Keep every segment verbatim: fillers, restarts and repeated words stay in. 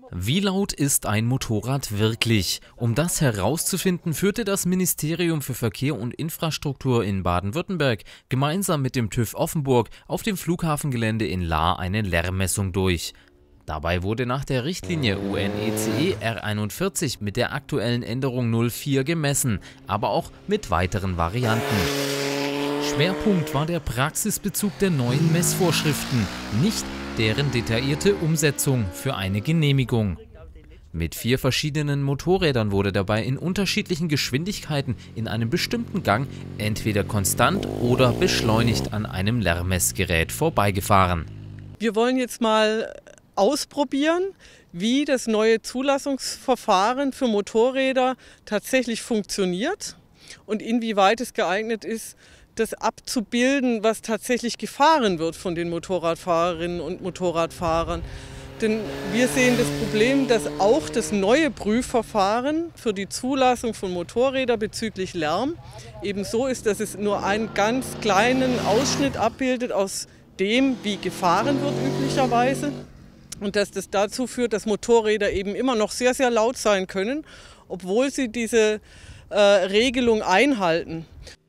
Wie laut ist ein Motorrad wirklich? Um das herauszufinden, führte das Ministerium für Verkehr und Infrastruktur in Baden-Württemberg gemeinsam mit dem TÜV Offenburg auf dem Flughafengelände in Lahr eine Lärmmessung durch. Dabei wurde nach der Richtlinie U N E C E R einundvierzig mit der aktuellen Änderung null vier gemessen, aber auch mit weiteren Varianten. Schwerpunkt war der Praxisbezug der neuen Messvorschriften, nicht deren detaillierte Umsetzung für eine Genehmigung. Mit vier verschiedenen Motorrädern wurde dabei in unterschiedlichen Geschwindigkeiten in einem bestimmten Gang entweder konstant oder beschleunigt an einem Lärmmessgerät vorbeigefahren. Wir wollen jetzt mal ausprobieren, wie das neue Zulassungsverfahren für Motorräder tatsächlich funktioniert und inwieweit es geeignet ist, das abzubilden, was tatsächlich gefahren wird von den Motorradfahrerinnen und Motorradfahrern. Denn wir sehen das Problem, dass auch das neue Prüfverfahren für die Zulassung von Motorrädern bezüglich Lärm eben so ist, dass es nur einen ganz kleinen Ausschnitt abbildet aus dem, wie gefahren wird üblicherweise. Und dass das dazu führt, dass Motorräder eben immer noch sehr, sehr laut sein können, obwohl sie diese äh, Regelung einhalten.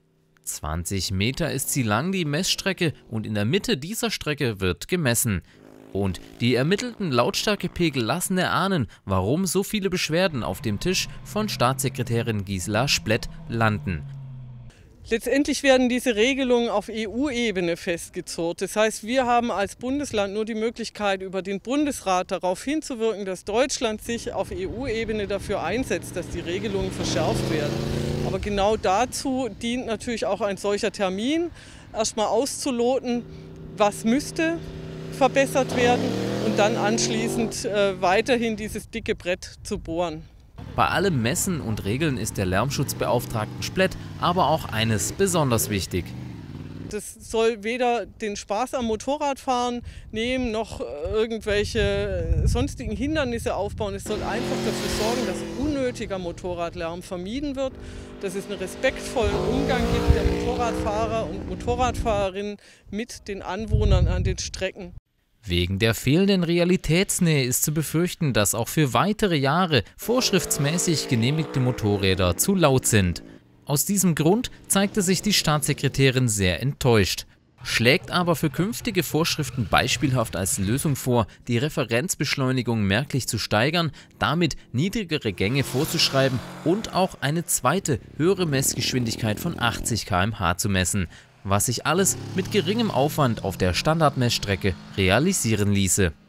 zwanzig Meter ist sie lang, die Messstrecke, und in der Mitte dieser Strecke wird gemessen. Und die ermittelten Lautstärkepegel lassen erahnen, warum so viele Beschwerden auf dem Tisch von Staatssekretärin Gisela Splett landen. Letztendlich werden diese Regelungen auf E U-Ebene festgezurrt. Das heißt, wir haben als Bundesland nur die Möglichkeit, über den Bundesrat darauf hinzuwirken, dass Deutschland sich auf E U-Ebene dafür einsetzt, dass die Regelungen verschärft werden. Aber genau dazu dient natürlich auch ein solcher Termin, erstmal auszuloten, was müsste verbessert werden und dann anschließend äh, weiterhin dieses dicke Brett zu bohren. Bei allem Messen und Regeln ist der Lärmschutzbeauftragten Splett aber auch eines besonders wichtig. Das soll weder den Spaß am Motorradfahren nehmen, noch irgendwelche sonstigen Hindernisse aufbauen. Es soll einfach dafür sorgen, dass unnötiger Motorradlärm vermieden wird, dass es einen respektvollen Umgang gibt der Motorradfahrer und Motorradfahrerinnen mit den Anwohnern an den Strecken. Wegen der fehlenden Realitätsnähe ist zu befürchten, dass auch für weitere Jahre vorschriftsmäßig genehmigte Motorräder zu laut sind. Aus diesem Grund zeigte sich die Staatssekretärin sehr enttäuscht, schlägt aber für künftige Vorschriften beispielhaft als Lösung vor, die Referenzbeschleunigung merklich zu steigern, damit niedrigere Gänge vorzuschreiben und auch eine zweite, höhere Messgeschwindigkeit von achtzig Kilometer pro Stunde zu messen, was sich alles mit geringem Aufwand auf der Standardmessstrecke realisieren ließe.